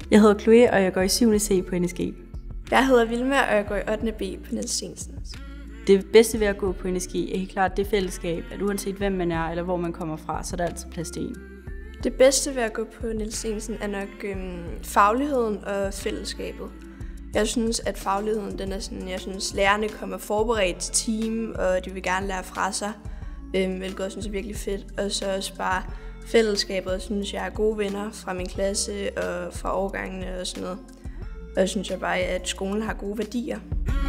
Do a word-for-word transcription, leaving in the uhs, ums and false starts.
Jeg hedder Chloe, og jeg går i syvende C på N S G. Jeg hedder Vilma, og jeg går i ottende B på Niels Steensen. Det bedste ved at gå på N S G er helt klart det fællesskab, at uanset hvem man er eller hvor man kommer fra, så er der altid plads til en. Det bedste ved at gå på Niels Steensen er nok øhm, fagligheden og fællesskabet. Jeg synes, at fagligheden, den er sådan, jeg synes, lærerne kommer forberedt til team, og de vil gerne lære fra sig, øhm, hvilket jeg synes er virkelig fedt. Og så også bare fællesskabet, jeg synes, jeg har gode venner fra min klasse og fra årgangene og sådan noget. Og jeg synes jeg bare, at skolen har gode værdier.